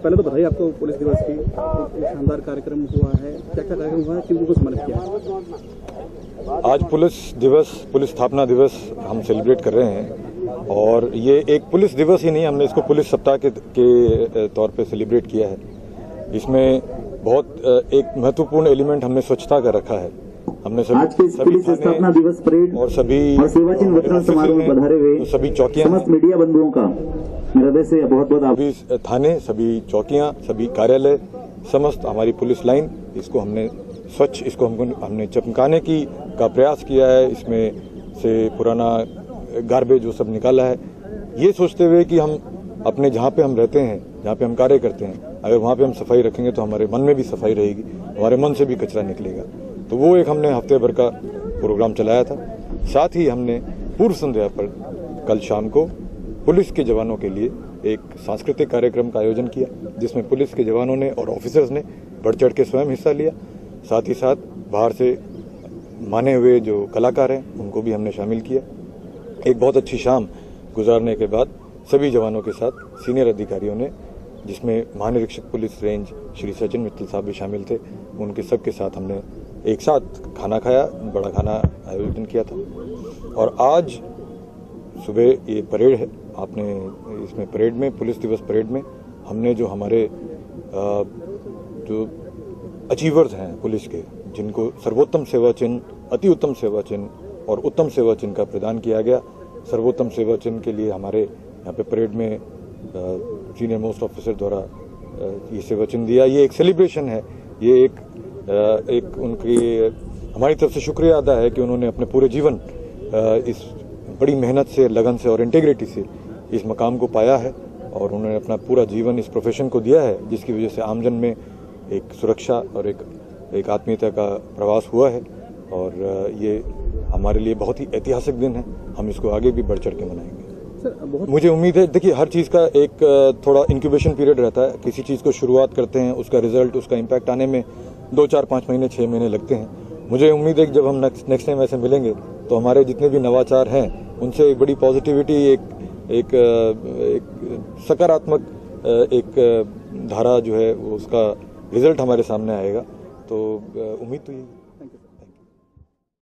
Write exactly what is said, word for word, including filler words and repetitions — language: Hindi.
पहले तो बताइए, आपको पुलिस दिवस की एक शानदार कार्यक्रम हुआ है, क्या क्या कार्यक्रम हुआ है, किन को सम्मानित किया? आज पुलिस दिवस, पुलिस स्थापना दिवस हम सेलिब्रेट कर रहे हैं और ये एक पुलिस दिवस ही नहीं, हमने इसको पुलिस सप्ताह के, के तौर पे सेलिब्रेट किया है। इसमें बहुत एक महत्वपूर्ण एलिमेंट हमने स्वच्छता का रखा है। हमने सभी आज के पुलिस स्थापना दिवस परेड और सभी और सेवा चिन्ह वितरण समारोह में पधारे हुए सभी चौकियां, समस्त मीडिया बंधुओं का हृदय से बहुत बहुत आभार। सभी थाने, सभी चौकियां, सभी कार्यालय, समस्त हमारी पुलिस लाइन, इसको हमने स्वच्छ, इसको हमको हमने चमकाने की का प्रयास किया है। इसमें से पुराना गार्बेज वो सब निकाला है, ये सोचते हुए कि हम अपने जहाँ पे हम रहते हैं, जहाँ पे हम कार्य करते हैं, अगर वहाँ पे हम सफाई रखेंगे तो हमारे मन में भी सफाई रहेगी, हमारे मन से भी कचरा निकलेगा। तो वो एक हमने हफ्ते भर का प्रोग्राम चलाया था। साथ ही हमने पूर्व संध्या पर कल शाम को पुलिस के जवानों के लिए एक सांस्कृतिक कार्यक्रम का आयोजन किया, जिसमें पुलिस के जवानों ने और ऑफिसर्स ने बढ़ चढ़ के स्वयं हिस्सा लिया। साथ ही साथ बाहर से माने हुए जो कलाकार हैं उनको भी हमने शामिल किया। एक बहुत अच्छी शाम गुजारने के बाद सभी जवानों के साथ सीनियर अधिकारियों ने, जिसमें महानिरीक्षक पुलिस रेंज श्री सचिन मित्तल साहब भी शामिल थे, उनके सबके साथ हमने एक साथ खाना खाया, बड़ा खाना आयोजन किया था। और आज सुबह ये परेड है, आपने इसमें परेड में, पुलिस दिवस परेड में हमने जो हमारे जो अचीवर्स हैं पुलिस के, जिनको सर्वोत्तम सेवा चिन्ह, अति उत्तम सेवा चिन्ह और उत्तम सेवा चिन्ह का प्रदान किया गया। सर्वोत्तम सेवा चिन्ह के लिए हमारे यहाँ पे परेड में सीनियर मोस्ट ऑफिसर द्वारा ये सेवा चिन्ह दिया। ये एक सेलिब्रेशन है, ये एक एक उनकी हमारी तरफ से शुक्रिया अदा है कि उन्होंने अपने पूरे जीवन इस बड़ी मेहनत से, लगन से और इंटीग्रिटी से इस मकाम को पाया है और उन्होंने अपना पूरा जीवन इस प्रोफेशन को दिया है, जिसकी वजह से आमजन में एक सुरक्षा और एक एक आत्मीयता का प्रवास हुआ है। और ये हमारे लिए बहुत ही ऐतिहासिक दिन है, हम इसको आगे भी बढ़ चढ़ के मनाएंगे। मुझे उम्मीद है, देखिए हर चीज़ का एक थोड़ा इंक्यूबेशन पीरियड रहता है। किसी चीज़ को शुरुआत करते हैं, उसका रिजल्ट, उसका इम्पैक्ट आने में दो चार पाँच महीने छः महीने लगते हैं। मुझे उम्मीद है कि जब हम नेक्स्ट नेक्स्ट टाइम ऐसे मिलेंगे तो हमारे जितने भी नवाचार हैं उनसे एक बड़ी पॉजिटिविटी, एक एक, एक सकारात्मक एक धारा जो है उसका रिजल्ट हमारे सामने आएगा। तो उम्मीद तो यही